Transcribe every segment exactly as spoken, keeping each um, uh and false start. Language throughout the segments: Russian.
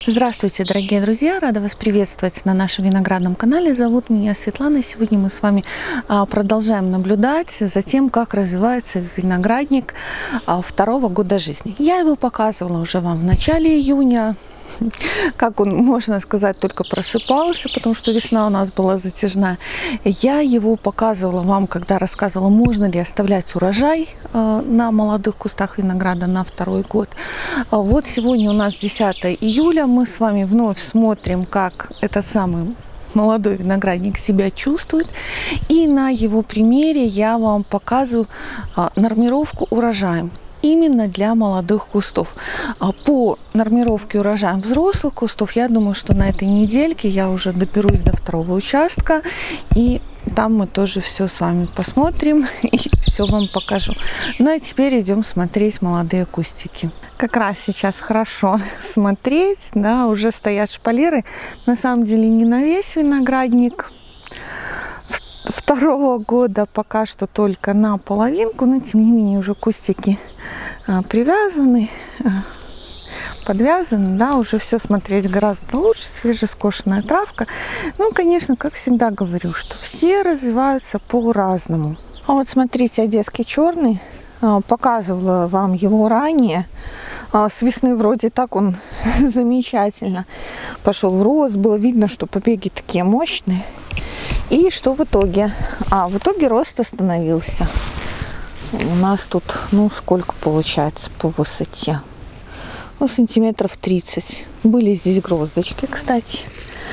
Здравствуйте, дорогие друзья! Рада вас приветствовать на нашем виноградном канале. Зовут меня Светлана. Сегодня мы с вами продолжаем наблюдать за тем, как развивается виноградник второго года жизни. Я его показывала уже вам в начале июня. Как он, можно сказать, только просыпался, потому что весна у нас была затяжная. Я его показывала вам, когда рассказывала, можно ли оставлять урожай на молодых кустах винограда на второй год. Вот сегодня у нас десятое июля. Мы с вами вновь смотрим, как этот самый молодой виноградник себя чувствует. И на его примере я вам показываю нормировку урожаем именно для молодых кустов. По нормировке урожая взрослых кустов, я думаю, что на этой недельке я уже доберусь до второго участка, и там мы тоже все с вами посмотрим и все вам покажу. Ну а теперь идем смотреть молодые кустики. Как раз сейчас хорошо смотреть, да, уже стоят шпалеры. На самом деле не на весь виноградник второго года, пока что только на половинку, но тем не менее уже кустики а, привязаны, а, подвязаны, да, уже все смотреть гораздо лучше, свежескошенная травка. Ну, конечно, как всегда говорю, что все развиваются по-разному. А вот смотрите, одесский черный, а, показывала вам его ранее. А, с весны вроде так он замечательно пошел в рост, было видно, что побеги такие мощные. И что в итоге? А, в итоге рост остановился. У нас тут, ну, сколько получается по высоте? Ну, сантиметров тридцать. Были здесь гроздочки, кстати.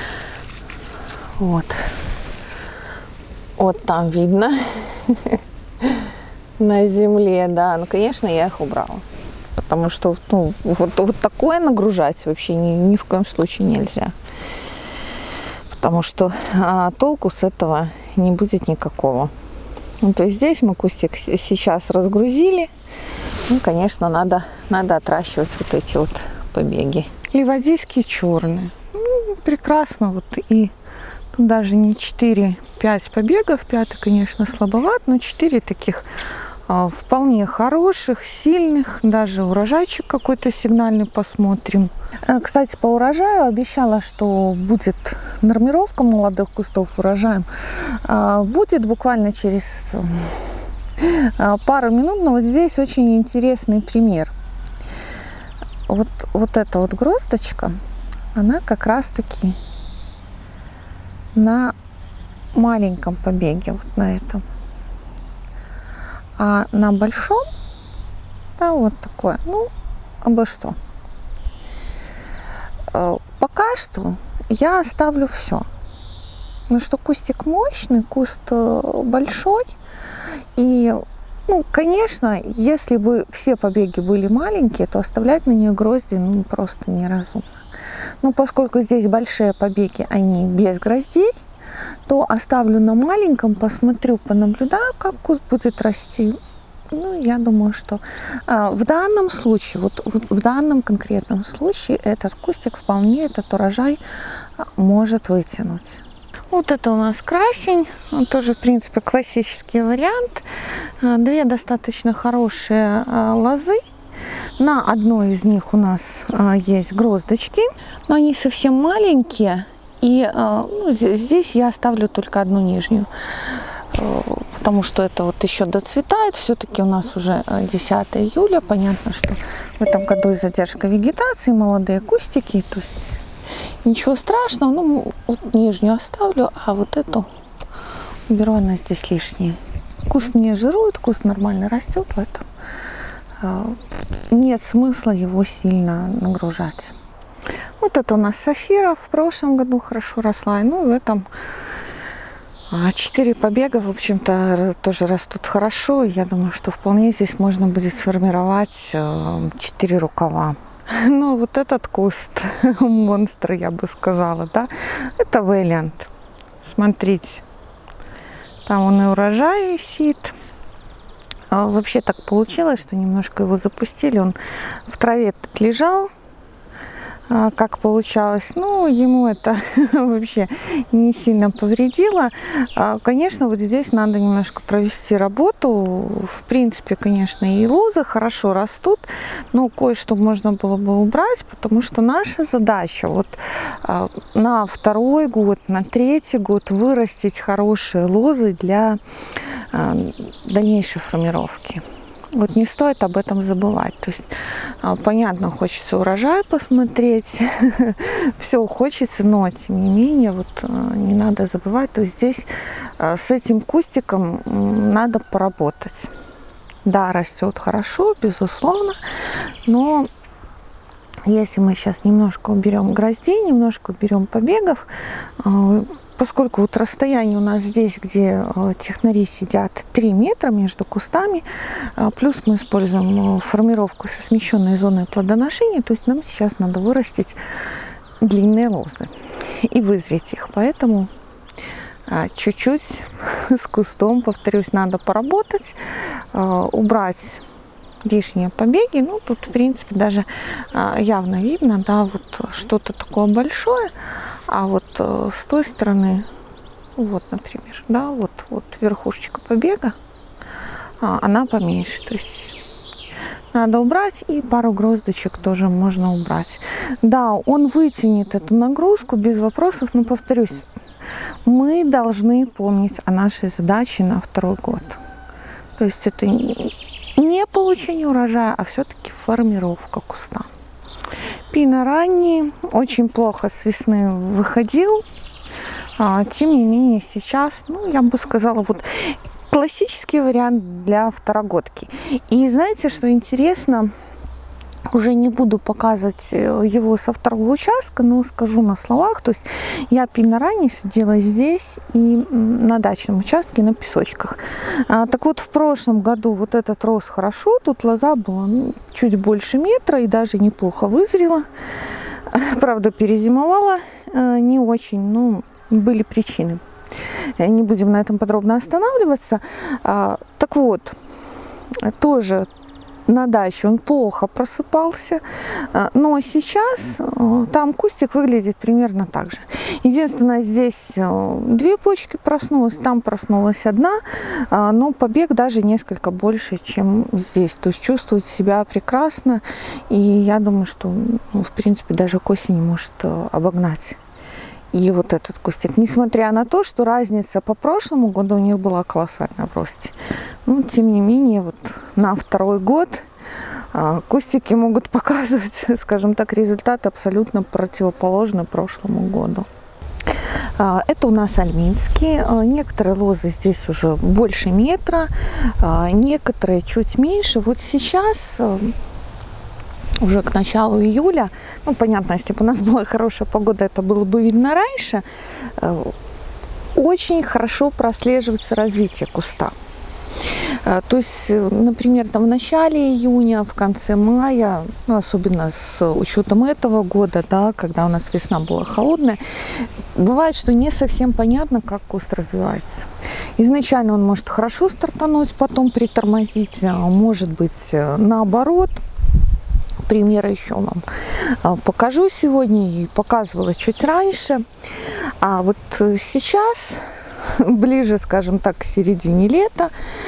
Вот. Вот там видно. На земле, да. Ну, конечно, я их убрала. Потому что, ну, вот, вот такое нагружать вообще ни, ни в коем случае нельзя. Потому что а, толку с этого не будет никакого. Ну, то есть здесь мы кустик сейчас разгрузили. Ну, конечно, надо, надо отращивать вот эти вот побеги. Ливадийские черные. Ну, прекрасно. Вот и тут даже не четыре-пять побегов. Пятый, конечно, слабоват, но четыре таких а, вполне хороших, сильных. Даже урожайчик какой-то сигнальный посмотрим. Кстати, по урожаю обещала, что будет нормировка молодых кустов урожаем. Будет буквально через пару минут. Но вот здесь очень интересный пример. Вот, вот эта вот гроздочка, она как раз-таки на маленьком побеге, вот на этом. А на большом, да, вот такое, ну, обо что. Пока что я оставлю все. Ну что кустик мощный, куст большой. И, ну, конечно, если бы все побеги были маленькие, то оставлять на них грозди, ну, просто неразумно. Но поскольку здесь большие побеги, они без гроздей, то оставлю на маленьком, посмотрю, понаблюдаю, как куст будет расти. Ну, я думаю, что а, в данном случае, вот в, в данном конкретном случае, этот кустик вполне этот урожай а, может вытянуть. Вот это у нас красень, он тоже, в принципе, классический вариант. А, две достаточно хорошие а, лозы. На одной из них у нас а, есть гроздочки, но они совсем маленькие. И а, ну, здесь я оставлю только одну нижнюю. Потому что это вот еще доцветает. Все-таки у нас уже десятое июля. Понятно, что в этом году и задержка вегетации, молодые кустики. То есть ничего страшного. Ну, вот нижнюю оставлю, а вот эту уберу, она здесь лишняя. Куст не жирует, куст нормально растет, поэтому нет смысла его сильно нагружать. Вот это у нас сафира. В прошлом году хорошо росла. Ну, в этом четыре побега, в общем-то, тоже растут хорошо. Я думаю, что вполне здесь можно будет сформировать четыре рукава. Но вот этот куст, монстр, я бы сказала, да, это Valiant. Смотрите, там он и урожай висит. А вообще так получилось, что немножко его запустили. Он в траве тут лежал. как получалось. Ну, ему это вообще не сильно повредило. Конечно, вот здесь надо немножко провести работу. В принципе, конечно, и лозы хорошо растут, но кое-что можно было бы убрать, потому что наша задача вот на второй год, на третий год вырастить хорошие лозы для дальнейшей формировки. Вот не стоит об этом забывать. То есть, понятно, хочется урожай посмотреть, все хочется, но тем не менее, вот не надо забывать. То есть здесь с этим кустиком надо поработать. Да, растет хорошо, безусловно, но если мы сейчас немножко уберем гроздей, немножко уберем побегов, поскольку вот расстояние у нас здесь, где технари сидят, три метра между кустами, плюс мы используем формировку со смещенной зоной плодоношения, то есть нам сейчас надо вырастить длинные лозы и вызреть их. Поэтому чуть-чуть с кустом, повторюсь, надо поработать, убрать лишние побеги. Ну, тут, в принципе, даже явно видно, да, вот что-то такое большое. А вот э, с той стороны, вот, например, да, вот, вот верхушечка побега, а, она поменьше. То есть надо убрать, и пару гроздочек тоже можно убрать. Да, он вытянет эту нагрузку без вопросов, но, повторюсь, мы должны помнить о нашей задаче на второй год. То есть это не получение урожая, а все-таки формировка куста. Пино ранний, очень плохо с весны выходил, а, тем не менее сейчас, ну, я бы сказала, вот классический вариант для второгодки. И знаете, что интересно, уже не буду показывать его со второго участка, но скажу на словах. То есть я пино ранний садила здесь и на дачном участке на песочках. А, так вот, в прошлом году вот этот рос хорошо, тут лоза была ну, чуть больше метра и даже неплохо вызрела. Правда, перезимовала а, не очень, но были причины. Не будем на этом подробно останавливаться. А, так вот, тоже на даче он плохо просыпался, но сейчас там кустик выглядит примерно так же. Единственное, здесь две почки проснулась, там проснулась одна, но побег даже несколько больше, чем здесь. То есть чувствует себя прекрасно, и я думаю, что, ну, в принципе, даже к осени может обогнать и вот этот кустик. Несмотря на то, что разница по прошлому году у них была колоссальная в росте. Но, тем не менее, вот на второй год а, кустики могут показывать, скажем так, результат абсолютно противоположный прошлому году. А, это у нас альминские. А, некоторые лозы здесь уже больше метра, а, некоторые чуть меньше. Вот сейчас... уже к началу июля, ну, понятно, если бы у нас была хорошая погода, это было бы видно раньше, очень хорошо прослеживается развитие куста. То есть, например, там в начале июня, в конце мая, ну, особенно с учетом этого года, да, когда у нас весна была холодная, бывает, что не совсем понятно, как куст развивается. Изначально он может хорошо стартануть, потом притормозить, может быть наоборот. Примеры еще вам покажу сегодня и показывала чуть раньше. А вот сейчас, ближе, скажем так, к середине лета,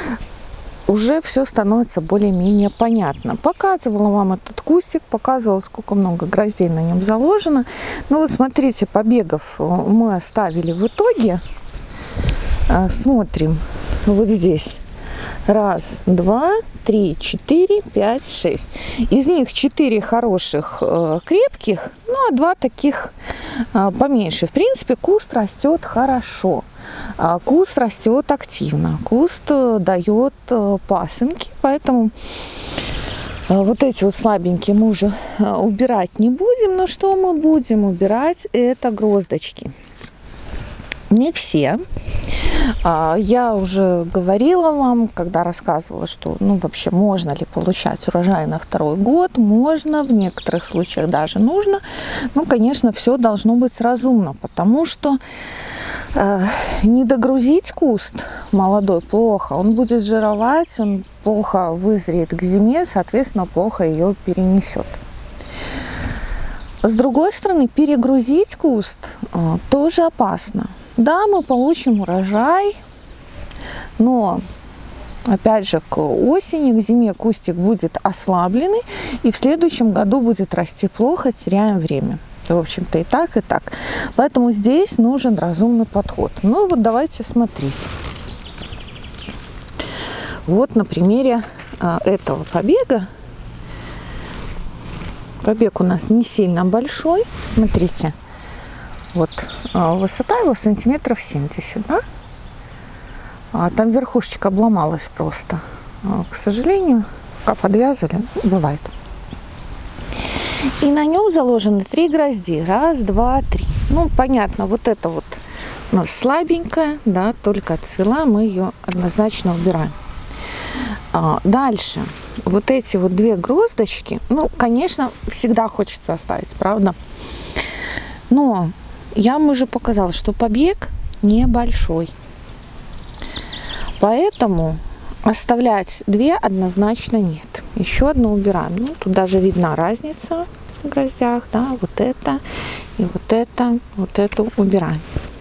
уже все становится более-менее понятно. Показывала вам этот кустик, показывала, сколько много гроздей на нем заложено. Ну вот смотрите, побегов мы оставили в итоге. Смотрим вот здесь. Раз, два, три, четыре, пять, шесть. Из них четыре хороших, э, крепких, ну а два таких э, поменьше. В принципе, куст растет хорошо. Э, куст растет активно. Куст э, дает э, пасынки, поэтому э, вот эти вот слабенькие мы уже э, убирать не будем. Но что мы будем убирать? Это гроздочки. Не все. Я уже говорила вам, когда рассказывала, что, ну, вообще, можно ли получать урожай на второй год. Можно, в некоторых случаях даже нужно. Ну, конечно, все должно быть разумно, потому что э, не догрузить куст молодой плохо. Он будет жировать, он плохо вызреет к зиме, соответственно, плохо ее перенесет. С другой стороны, перегрузить куст а, тоже опасно. Да, мы получим урожай, но опять же к осени, к зиме кустик будет ослабленный, и в следующем году будет расти плохо, теряем время. В общем-то и так, и так. Поэтому здесь нужен разумный подход. Ну вот давайте смотреть. Вот на примере а, этого побега. Побег у нас не сильно большой. Смотрите, вот а, высота его сантиметров семьдесят, да? А там верхушечка обломалась просто. А, к сожалению, пока подвязали, бывает. И на нем заложены три грозди. Раз, два, три. Ну, понятно, вот это вот у нас слабенькая, да, только отцвела, мы ее однозначно убираем. А, дальше. Вот эти вот две гроздочки, ну, конечно, всегда хочется оставить, правда? Но я вам уже показала, что побег небольшой. Поэтому оставлять две однозначно нет. Еще одну убираем. Ну, тут даже видна разница в гроздях, да, вот это и вот это, вот эту убираем.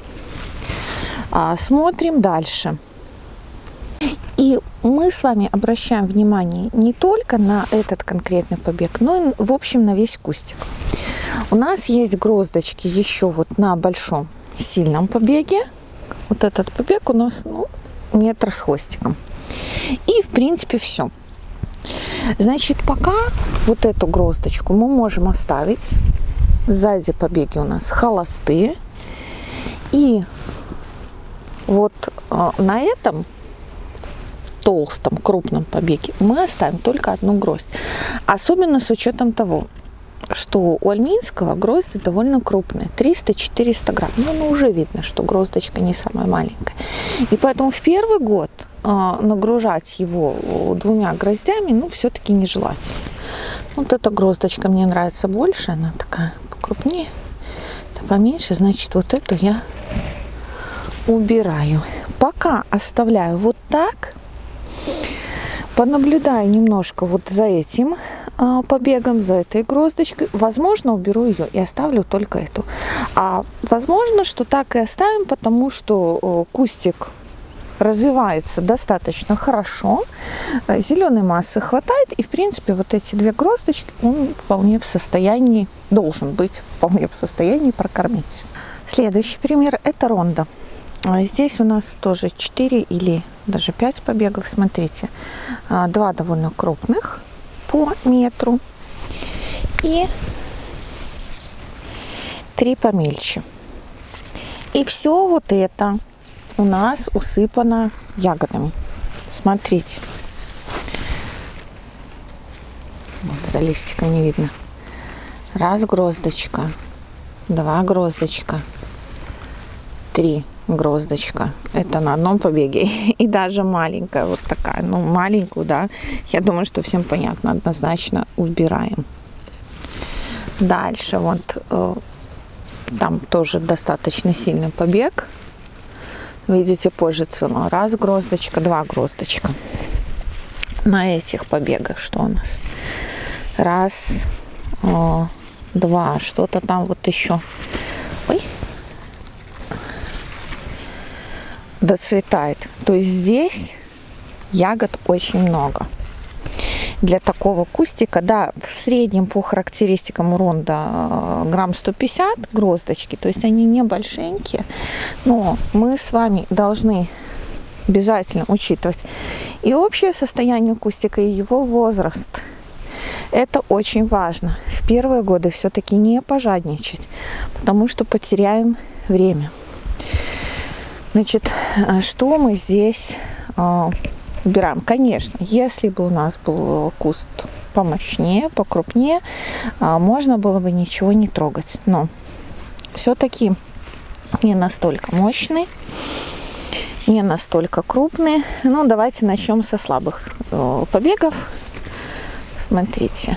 А, смотрим дальше. И мы с вами обращаем внимание не только на этот конкретный побег, но и, в общем, на весь кустик. У нас есть гроздочки еще вот на большом сильном побеге. Вот этот побег у нас, ну, метр с хвостиком. И, в принципе, все. Значит, пока вот эту гроздочку мы можем оставить. Сзади побеги у нас холостые. И вот э, на этом толстом, крупном побеге мы оставим только одну гроздь. Особенно с учетом того, что у альминского грозди довольно крупные, триста-четыреста грамм. Ну, ну, уже видно, что гроздочка не самая маленькая. И поэтому в первый год э, нагружать его двумя гроздями, ну, все-таки нежелательно. Вот эта гроздочка мне нравится больше, она такая покрупнее, это поменьше, значит, вот эту я убираю. Пока оставляю вот так, понаблюдаю немножко вот за этим а, побегом, за этой гроздочкой. Возможно, уберу ее и оставлю только эту. А возможно, что так и оставим, потому что о, кустик развивается достаточно хорошо, зеленой массы хватает, и в принципе вот эти две гроздочки он вполне в состоянии, должен быть вполне в состоянии прокормить. Следующий пример — это ронда. Здесь у нас тоже четыре или даже пять побегов. Смотрите, два довольно крупных по метру и три помельче. И все вот это у нас усыпано ягодами. Смотрите. Вот за листиком не видно. Раз гроздочка, два гроздочка, три гроздочка. Это на одном побеге. И даже маленькая вот такая. Ну, маленькую, да. Я думаю, что всем понятно. Однозначно убираем. Дальше вот э, там тоже достаточно сильный побег. Видите, позже цвело. Раз гроздочка, два гроздочка. На этих побегах что у нас? Раз, э, два. Что-то там вот еще. Ой. Доцветает. То есть здесь ягод очень много. Для такого кустика, да, в среднем по характеристикам у ронда грамм сто пятьдесят гроздочки, то есть они не большенькие, но мы с вами должны обязательно учитывать и общее состояние кустика, и его возраст. Это очень важно. В первые годы все-таки не пожадничать, потому что потеряем время. Значит, что мы здесь э, убираем? Конечно, если бы у нас был куст помощнее, покрупнее, э, можно было бы ничего не трогать. Но все-таки не настолько мощный, не настолько крупный. Ну, давайте начнем со слабых э, побегов. Смотрите.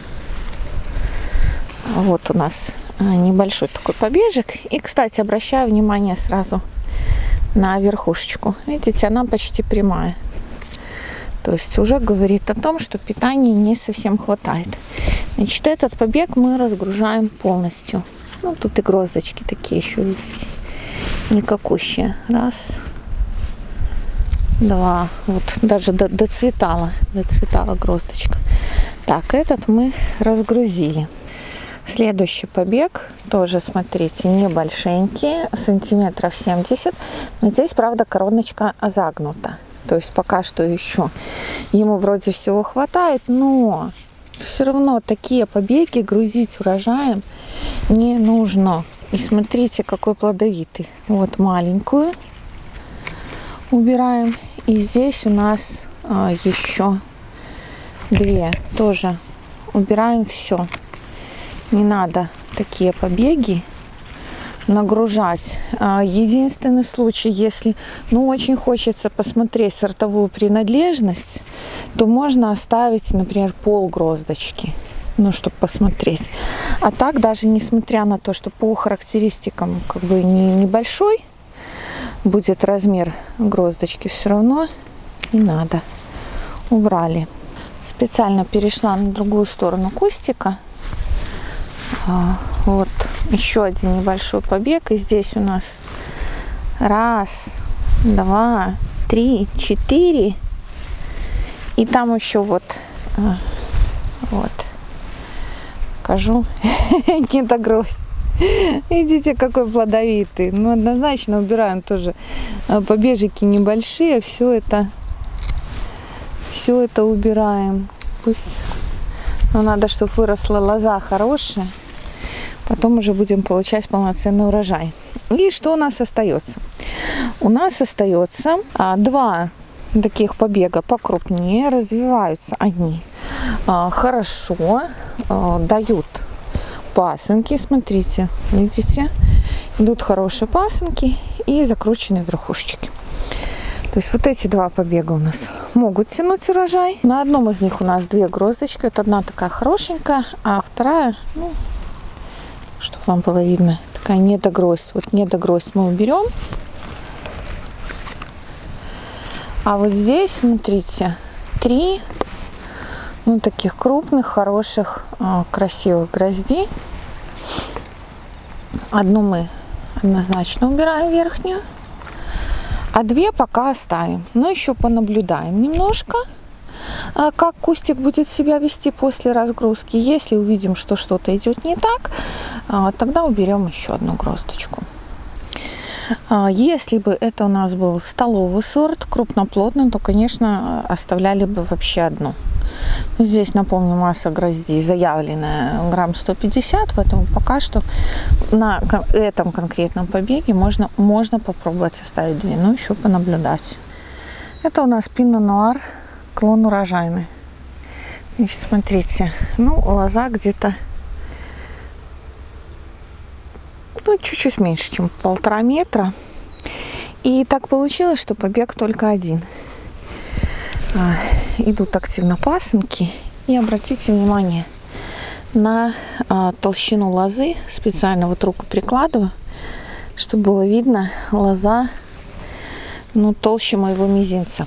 Вот у нас небольшой такой побежек. И, кстати, обращаю внимание сразу на верхушечку. Видите, она почти прямая. То есть уже говорит о том, что питания не совсем хватает. Значит, этот побег мы разгружаем полностью. Ну, тут и гроздочки такие еще, видите, никакущие. Раз, два. Вот даже доцветала, доцветала гроздочка. Так, этот мы разгрузили. Следующий побег, тоже, смотрите, небольшенький, сантиметров семьдесят. Но здесь, правда, короночка загнута. То есть пока что еще ему вроде всего хватает, но все равно такие побеги грузить урожаем не нужно. И смотрите, какой плодовитый. Вот маленькую убираем. И здесь у нас а, еще две. Тоже убираем все. Не надо такие побеги нагружать. Единственный случай, если ну, очень хочется посмотреть сортовую принадлежность, то можно оставить, например, пол гроздочки, ну, чтобы посмотреть. А так, даже несмотря на то, что по характеристикам как бы не, небольшой будет размер гроздочки, все равно не надо. Убрали. Специально перешла на другую сторону кустика. Вот еще один небольшой побег. И здесь у нас раз, два, три, четыре. И там еще вот, вот, покажу, не догрозь. Видите, какой плодовитый. Ну, однозначно убираем тоже побежики небольшие. Все это, все это убираем. Пусть, но надо, чтобы выросла лоза хорошая. Потом уже будем получать полноценный урожай. И что у нас остается? У нас остается а, два таких побега покрупнее. Развиваются они а, хорошо, а, дают пасынки. Смотрите, видите? Идут хорошие пасынки и закрученные верхушечки. То есть вот эти два побега у нас могут тянуть урожай. На одном из них у нас две гроздочки. Вот одна такая хорошенькая, а вторая, ну, чтобы вам было видно, такая недогроздь. Вот недогроздь мы уберем. А вот здесь, смотрите, три, ну, таких крупных, хороших, красивых грозди. Одну мы однозначно убираем, верхнюю. А две пока оставим. Но еще понаблюдаем немножко, как кустик будет себя вести после разгрузки. Если увидим, что что-то идет не так, тогда уберем еще одну гроздочку. Если бы это у нас был столовый сорт, крупноплодный, то, конечно, оставляли бы вообще одну. Здесь, напомню, масса гроздей заявленная грамм сто пятьдесят, поэтому пока что на этом конкретном побеге можно, можно попробовать оставить две, но еще понаблюдать. Это у нас пино нуар, клон урожайный. Значит, смотрите, ну, лоза где-то ну, чуть-чуть меньше, чем полтора метра. И так получилось, что побег только один. А, идут активно пасынки. И обратите внимание на а, толщину лозы. Специально вот руку прикладываю, чтобы было видно, лоза ну, толще моего мизинца.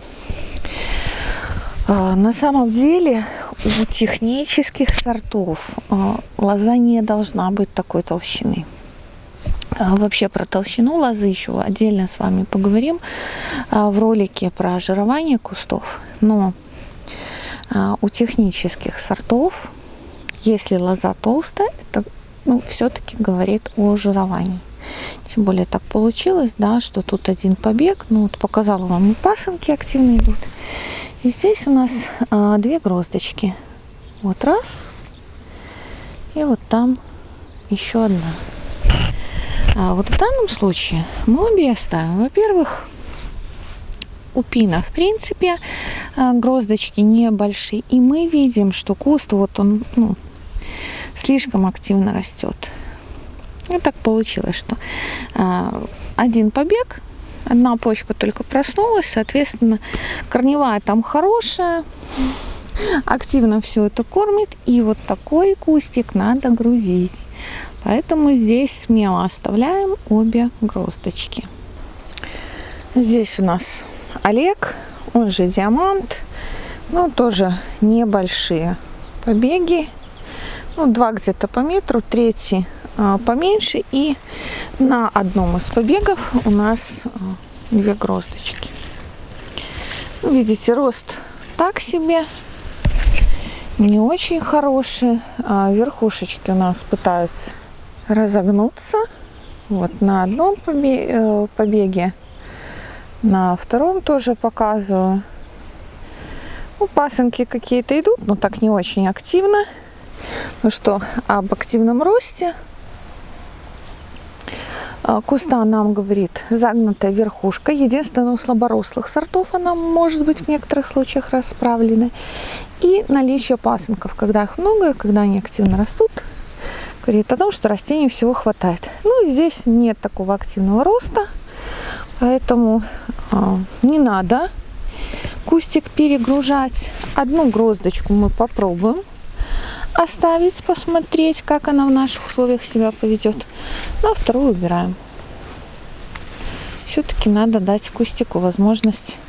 А, на самом деле у технических сортов а, лоза не должна быть такой толщины. Вообще про толщину лозы еще отдельно с вами поговорим в ролике про жирование кустов. Но у технических сортов, если лоза толстая, это ну, все-таки говорит о жировании. Тем более так получилось, да, что тут один побег. Ну, вот показала вам, и пасынки активно идут. И здесь у нас а, две гроздочки. Вот раз. И вот там еще одна. А вот в данном случае мы обе оставим. Во-первых, у пина, в принципе, гроздочки небольшие. И мы видим, что куст вот он ну, слишком активно растет. И так получилось, что а, один побег, одна почка только проснулась, соответственно, корневая там хорошая, активно все это кормит. И вот такой кустик надо грузить. Поэтому здесь смело оставляем обе гроздочки. Здесь у нас Олег, он же Диамант. Ну, тоже небольшие побеги. ну, два где-то по метру, третий а, поменьше. И на одном из побегов у нас а, две гроздочки. Ну, видите, рост так себе, не очень хороший. А верхушечки у нас пытаются разогнуться. Вот на одном побеге, на втором тоже показываю. Ну, пасынки какие-то идут, но так не очень активно. Ну что, об активном росте куста нам говорит загнутая верхушка. Единственное, у слаборослых сортов она может быть в некоторых случаях расправлена. И наличие пасынков, когда их много, когда они активно растут, говорит о том, что растений всего хватает. Ну, здесь нет такого активного роста, поэтому э, не надо кустик перегружать. Одну гроздочку мы попробуем оставить, посмотреть, как она в наших условиях себя поведет. Ну, а вторую убираем. Все-таки надо дать кустику возможность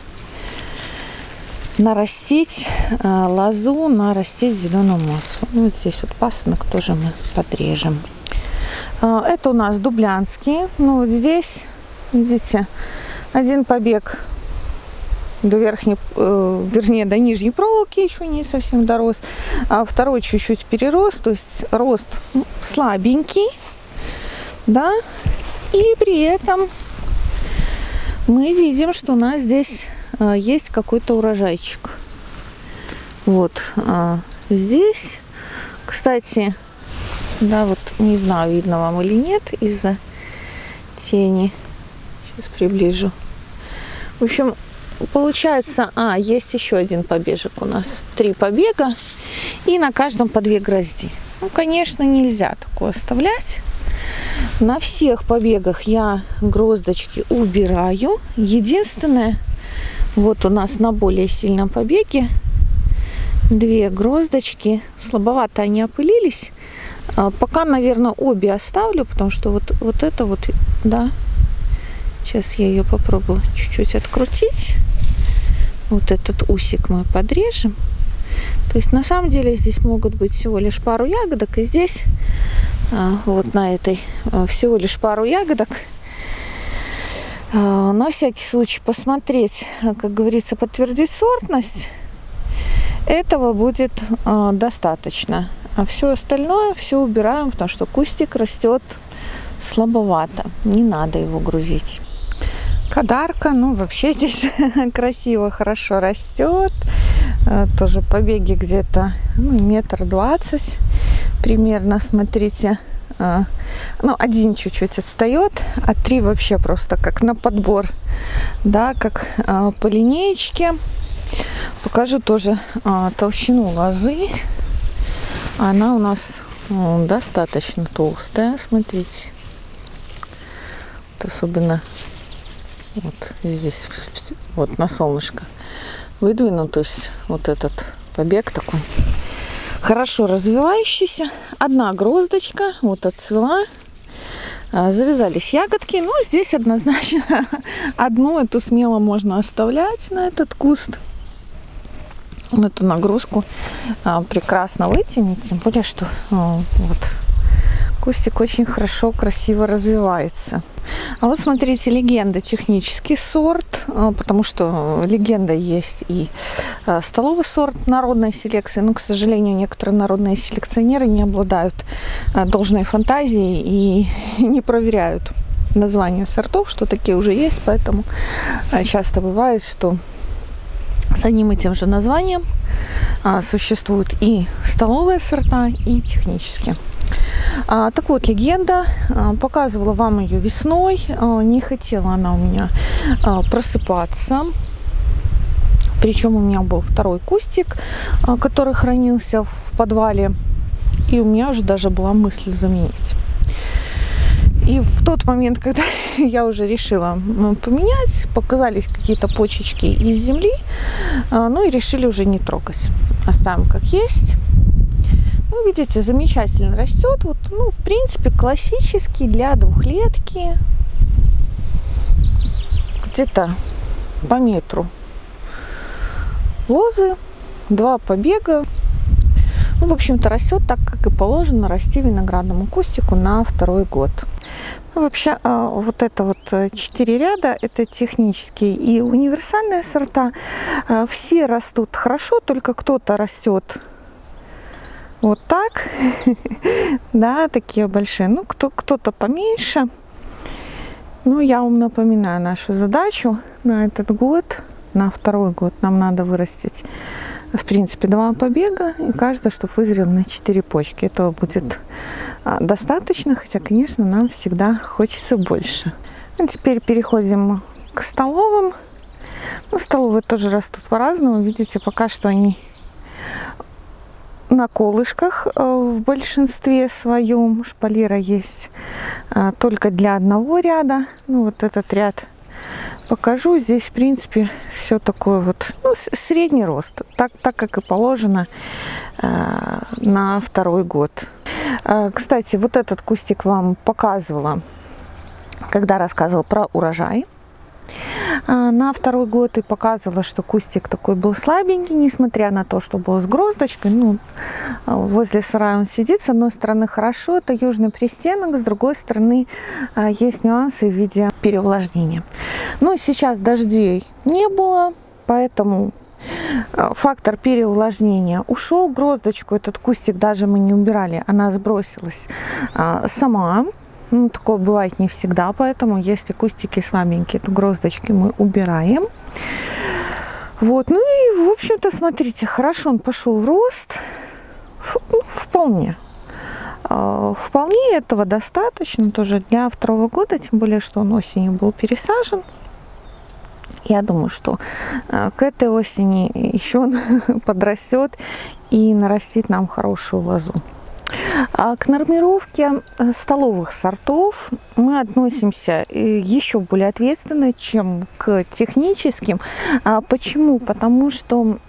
нарастить э, лозу, нарастить зеленую массу. Ну, вот здесь вот пасынок тоже мы подрежем. Э, это у нас дублянский. Ну, вот здесь, видите, один побег до верхней, э, вернее, до нижней проволоки еще не совсем дорос, а второй чуть-чуть перерос, то есть рост слабенький, да, и при этом мы видим, что у нас здесь э, есть какой-то урожайчик. Вот э, здесь, кстати, да, вот не знаю, видно вам или нет из-за тени. Сейчас приближу. В общем, получается, а, есть еще один побежек у нас. Три побега. И на каждом по две грозди. Ну, конечно, нельзя такое оставлять. На всех побегах я гроздочки убираю. Единственное, вот у нас на более сильном побеге две гроздочки. Слабовато они опылились. Пока, наверное, обе оставлю, потому что вот, вот это вот, да. Сейчас я ее попробую чуть-чуть открутить. Вот этот усик мы подрежем. То есть на самом деле здесь могут быть всего лишь пару ягодок. И здесь вот на этой всего лишь пару ягодок. На всякий случай посмотреть, как говорится, подтвердить сортность. Этого будет достаточно. А все остальное все убираем, потому что кустик растет слабовато. Не надо его грузить. Кадарка, ну вообще здесь красиво, хорошо растет. Тоже побеги где-то ну, метр двадцать примерно, смотрите. Ну, один чуть-чуть отстает, а три вообще просто как на подбор, да, как по линеечке. Покажу тоже толщину лозы. Она у нас ну, достаточно толстая, смотрите. Вот особенно вот здесь, вот на солнышко выдвину, то есть вот этот побег такой хорошо развивающийся. Одна гроздочка вот отцвела, завязались ягодки. Ну, здесь однозначно одну эту смело можно оставлять на этот куст. Эту нагрузку прекрасно вытянет, тем более, что вот кустик очень хорошо, красиво развивается. А вот смотрите, легенда, технический сорт, потому что легенда есть и столовый сорт народной селекции. Но, к сожалению, некоторые народные селекционеры не обладают должной фантазией и не проверяют названия сортов, что такие уже есть. Поэтому часто бывает, что с одним и тем же названием существуют и столовые сорта, и технические. А, так вот, легенда, а, показывала вам ее весной, а, не хотела она у меня а, просыпаться, причем у меня был второй кустик, а, который хранился в подвале, и у меня уже даже была мысль заменить. И в тот момент, когда я уже решила поменять, показались какие-то почечки из земли, а, ну и решили уже не трогать, оставим как есть. Ну, видите, замечательно растет. Вот, ну, в принципе, классический для двухлетки. Где-то по метру лозы, два побега. Ну, в общем-то, растет так, как и положено расти виноградному кустику на второй год. Ну, вообще, вот это вот четыре ряда, это технические и универсальные сорта. Все растут хорошо, только кто-то растет вот так, да, такие большие. Ну, кто, кто-то поменьше. Ну, я вам напоминаю нашу задачу на этот год. На второй год нам надо вырастить, в принципе, два побега, и каждый, чтобы вызрел на четыре почки. Этого будет достаточно, хотя, конечно, нам всегда хочется больше. А теперь переходим к столовым. Ну, столовые тоже растут по-разному. Видите, пока что они на колышках в большинстве своем. Шпалера есть только для одного ряда. Ну, вот этот ряд покажу. Здесь, в принципе, все такое вот, ну, средний рост, так, так как и положено э, на второй год. Э, кстати, вот этот кустик вам показывала, когда рассказывала про урожай э, на второй год, и показывала, что кустик такой был слабенький, несмотря на то, что был с гроздочкой. Ну, возле сарая он сидит. С одной стороны хорошо, это южный пристенок, с другой стороны э, есть нюансы в виде переувлажнения. Но сейчас дождей не было, поэтому фактор переувлажнения ушел. Гроздочку, этот кустик даже мы не убирали, она сбросилась а, сама. Ну, такое бывает не всегда, поэтому если кустики слабенькие, то гроздочки мы убираем. Вот, ну и, в общем-то, смотрите, хорошо он пошел в рост. Ну, вполне. Вполне этого достаточно тоже для второго года, тем более, что он осенью был пересажен. Я думаю, что к этой осени еще он подрастет и нарастит нам хорошую лозу. К нормировке столовых сортов мы относимся еще более ответственно, чем к техническим. Почему? Потому что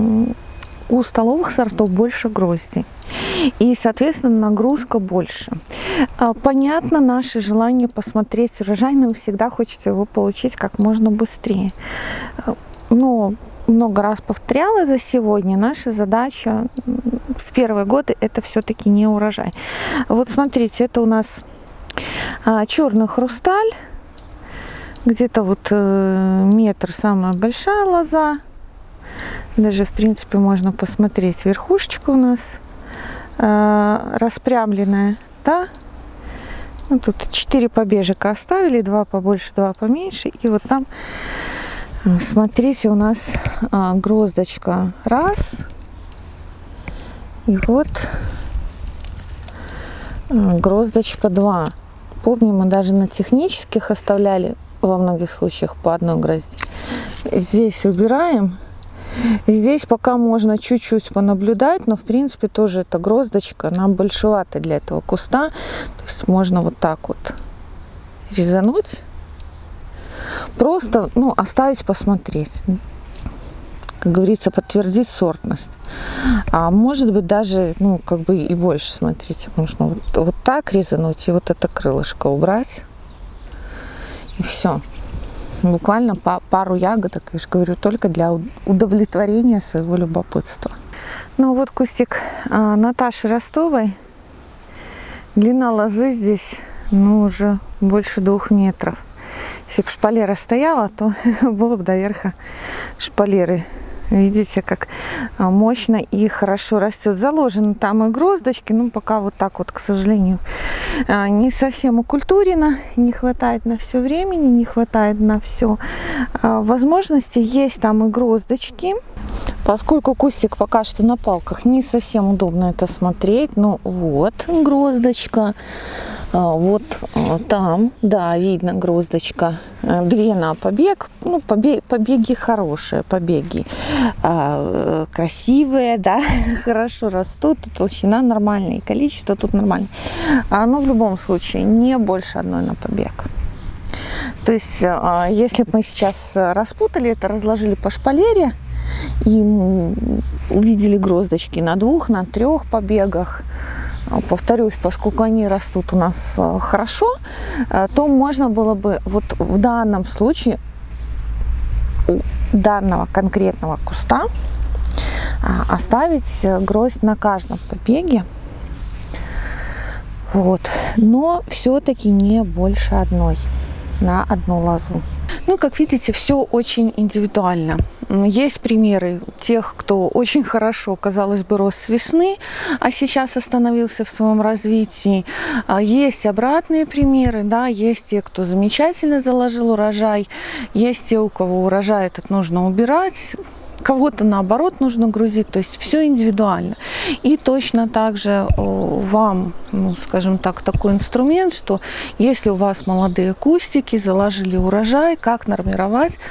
у столовых сортов больше грозди, и, соответственно, нагрузка больше. Понятно, наше желание посмотреть урожай, нам всегда хочется его получить как можно быстрее. Но много раз повторяла за сегодня, наша задача в первые годы это все-таки не урожай. Вот смотрите, это у нас черный хрусталь, где-то вот метр самая большая лоза. Даже, в принципе, можно посмотреть, верхушечка у нас э, распрямленная, да? Ну, тут четыре побежика оставили, два побольше, два поменьше. И вот там, смотрите, у нас э, гроздочка раз. И вот э, гроздочка два. Помню, мы даже на технических оставляли во многих случаях по одной грозди. Здесь убираем. Здесь пока можно чуть-чуть понаблюдать, но в принципе тоже эта гроздочка нам большевата для этого куста. То есть можно вот так вот резануть, просто, ну, оставить посмотреть, как говорится, подтвердить сортность. А может быть даже, ну, как бы и больше, смотрите, можно вот, вот так резануть и вот это крылышко убрать, и все. Буквально по пару ягодок, я же говорю, только для удовлетворения своего любопытства. Ну вот кустик а, Наташи Ростовой. Длина лозы здесь, ну, уже больше двух метров. Если бы шпалера стояла, то было бы до верха шпалеры. Видите, как мощно и хорошо растет. Заложены там и гроздочки, но пока вот так вот, к сожалению, не совсем окультурено, не хватает на все времени, не хватает на все возможности. Есть там и гроздочки. Поскольку кустик пока что на палках, не совсем удобно это смотреть. Но вот гроздочка. Вот там, да, видно гроздочка. Две на побег. Ну, побег, побеги хорошие, побеги а, красивые, да, хорошо растут. Толщина нормальная, и количество тут нормальное. А, но в любом случае не больше одной на побег. То есть, а, если бы мы сейчас распутали это, разложили по шпалере и увидели гроздочки на двух, на трех побегах, повторюсь, поскольку они растут у нас хорошо, то можно было бы вот в данном случае у данного конкретного куста оставить гроздь на каждом побеге. Вот. Но все-таки не больше одной на одну лозу. Ну, как видите, все очень индивидуально. Есть примеры тех, кто очень хорошо, казалось бы, рос с весны, а сейчас остановился в своем развитии. Есть обратные примеры, да, есть те, кто замечательно заложил урожай, есть те, у кого урожай этот нужно убирать, кого-то наоборот нужно грузить, то есть все индивидуально. И точно так же вам, ну, скажем так, такой инструмент, что если у вас молодые кустики, заложили урожай, как нормировать,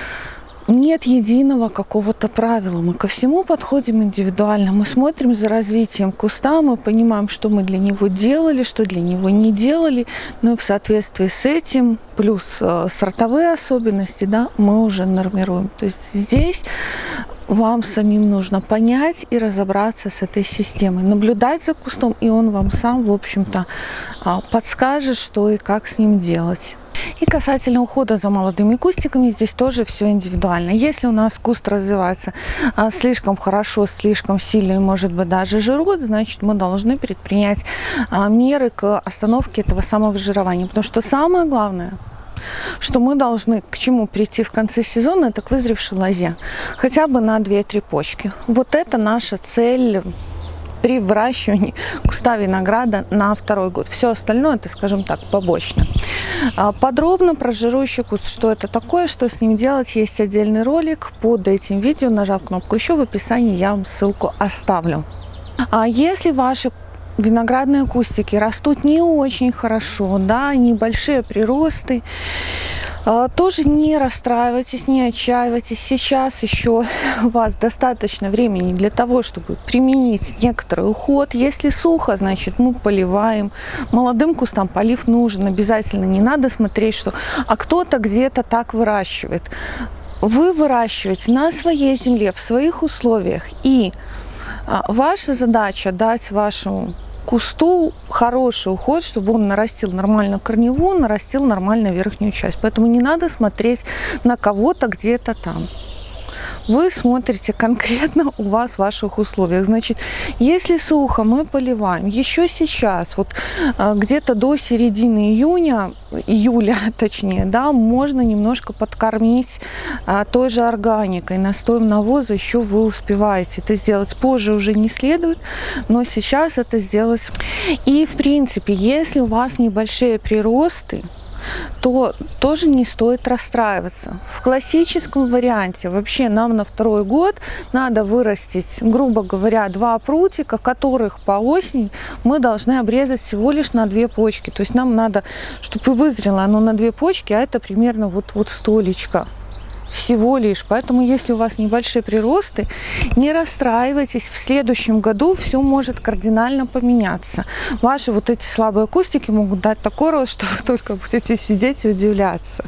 нет единого какого-то правила. Мы ко всему подходим индивидуально. Мы смотрим за развитием куста, мы понимаем, что мы для него делали, что для него не делали. Ну и в соответствии с этим, плюс э, сортовые особенности, да, мы уже нормируем. То есть здесь вам самим нужно понять и разобраться с этой системой, наблюдать за кустом, и он вам сам, в общем-то, подскажет, что и как с ним делать. И касательно ухода за молодыми кустиками, здесь тоже все индивидуально. Если у нас куст развивается а, слишком хорошо, слишком сильно и, может быть, даже жирует, значит, мы должны предпринять а, меры к остановке этого самовыжирования. Потому что самое главное, что мы должны к чему прийти в конце сезона, это к вызревшей лозе. Хотя бы на две-три почки. Вот это наша цель при выращивании куста винограда на второй год. Все остальное, это, скажем так, побочно. Подробно про жирующий куст, что это такое, что с ним делать, есть отдельный ролик под этим видео. Нажав кнопку «Еще», в описании я вам ссылку оставлю. А если ваши виноградные кустики растут не очень хорошо, да, небольшие приросты, тоже не расстраивайтесь, не отчаивайтесь. Сейчас еще у вас достаточно времени для того, чтобы применить некоторый уход. Если сухо, значит, мы поливаем. Молодым кустам полив нужен обязательно. Не надо смотреть, что а кто-то где-то так выращивает. Вы выращиваете на своей земле, в своих условиях. И ваша задача дать вашему кусту хороший уход, чтобы он нарастил нормально корневую, нарастил нормально верхнюю часть. Поэтому не надо смотреть на кого-то где-то там. Вы смотрите конкретно у вас в ваших условиях. Значит, если сухо, мы поливаем. Еще сейчас, вот где-то до середины июня, июля точнее, да, можно немножко подкормить а, той же органикой, настоем навоза еще вы успеваете. Это сделать позже уже не следует, но сейчас это сделать. И в принципе, если у вас небольшие приросты, то тоже не стоит расстраиваться. В классическом варианте вообще нам на второй год надо вырастить, грубо говоря, два прутика, которых по осени мы должны обрезать всего лишь на две почки. То есть нам надо, чтобы вызрело оно на две почки, а это примерно вот, вот столечко. Всего лишь. Поэтому, если у вас небольшие приросты, не расстраивайтесь. В следующем году все может кардинально поменяться. Ваши вот эти слабые кустики могут дать такой рост, что вы только будете сидеть и удивляться.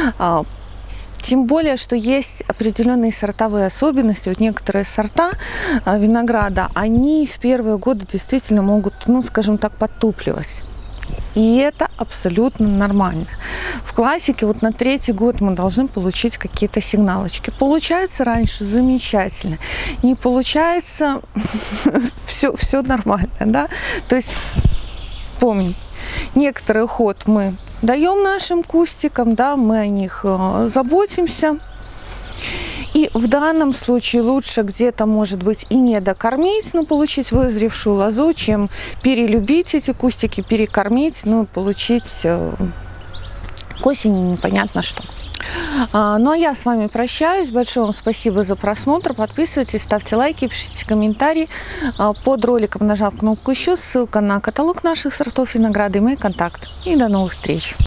Тем более, что есть определенные сортовые особенности. Вот некоторые сорта винограда, они в первые годы действительно могут, ну, скажем так, подтупливать. И это абсолютно нормально. В классике вот на третий год мы должны получить какие-то сигналочки. Получается раньше — замечательно. Не получается — все, все нормально, да? То есть помним, некоторый уход мы даем нашим кустикам, да, мы о них заботимся. И в данном случае лучше где-то, может быть, и не докормить, но получить вызревшую лозу, чем перелюбить эти кустики, перекормить, ну и получить э, к осени непонятно что. А, ну а я с вами прощаюсь. Большое вам спасибо за просмотр. Подписывайтесь, ставьте лайки, пишите комментарии. А, под роликом, нажав кнопку «Еще», ссылка на каталог наших сортов винограда и мои контакты. И до новых встреч!